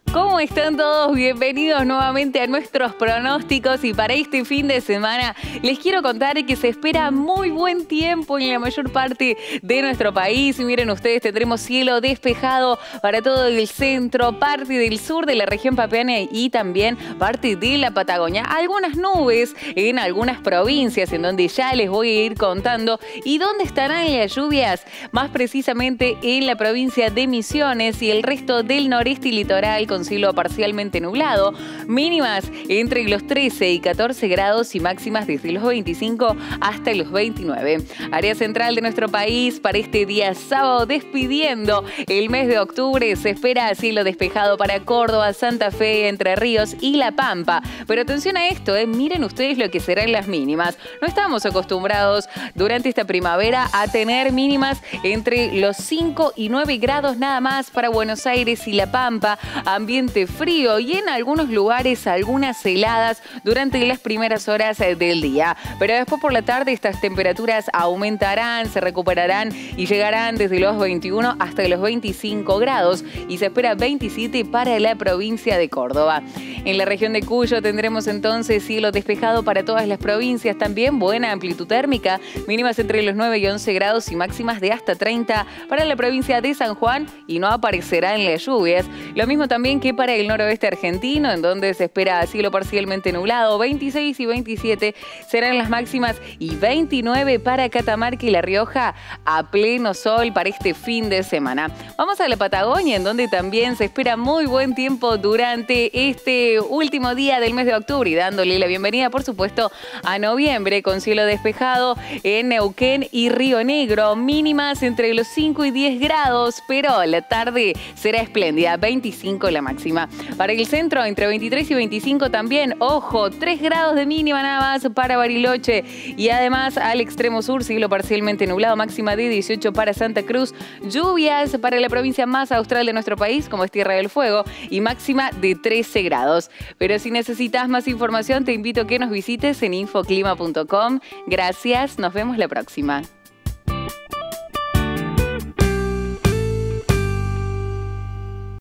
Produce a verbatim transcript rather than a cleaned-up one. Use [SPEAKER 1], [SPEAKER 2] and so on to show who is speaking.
[SPEAKER 1] ¿Cómo están todos? Bienvenidos nuevamente a nuestros pronósticos y para este fin de semana les quiero contar que se espera muy buen tiempo en la mayor parte de nuestro país. Y miren ustedes, tendremos cielo despejado para todo el centro, parte del sur de la región pampeana y también parte de la Patagonia. Algunas nubes en algunas provincias en donde ya les voy a ir contando. ¿Y dónde estarán las lluvias? Más precisamente en la provincia de Misiones y el resto del noreste y litoral con cielo parcialmente nublado, mínimas entre los trece y catorce grados y máximas desde los veinticinco hasta los veintinueve. Área central de nuestro país para este día sábado, despidiendo el mes de octubre, se espera cielo despejado para Córdoba, Santa Fe, Entre Ríos y La Pampa. Pero atención a esto, ¿eh? Miren ustedes lo que serán las mínimas. No estamos acostumbrados durante esta primavera a tener mínimas entre los cinco y nueve grados nada más para Buenos Aires y La Pampa. Ambiente frío y en algunos lugares algunas heladas durante las primeras horas del día. Pero después por la tarde estas temperaturas aumentarán, se recuperarán y llegarán desde los veintiuno hasta los veinticinco grados y se espera veintisiete para la provincia de Córdoba. En la región de Cuyo tendremos entonces cielo despejado para todas las provincias, también buena amplitud térmica, mínimas entre los nueve y once grados y máximas de hasta treinta para la provincia de San Juan y no aparecerán las lluvias. Lo mismo también que para el noroeste argentino, en donde se espera cielo parcialmente nublado, veintiséis y veintisiete serán las máximas y veintinueve para Catamarca y La Rioja a pleno sol para este fin de semana. Vamos a la Patagonia, en donde también se espera muy buen tiempo durante este último día del mes de octubre y dándole la bienvenida, por supuesto, a noviembre con cielo despejado en Neuquén y Río Negro, mínimas entre los cinco y diez grados, pero la tarde será espléndida, veinticinco la máxima. Para el centro, entre veintitrés y veinticinco también, ojo, tres grados de mínima nada más para Bariloche. Y además al extremo sur, cielo parcialmente nublado, máxima de dieciocho para Santa Cruz. Lluvias para la provincia más austral de nuestro país, como es Tierra del Fuego, y máxima de trece grados. Pero si necesitas más información, te invito a que nos visites en infoclima punto com. Gracias, nos vemos la próxima.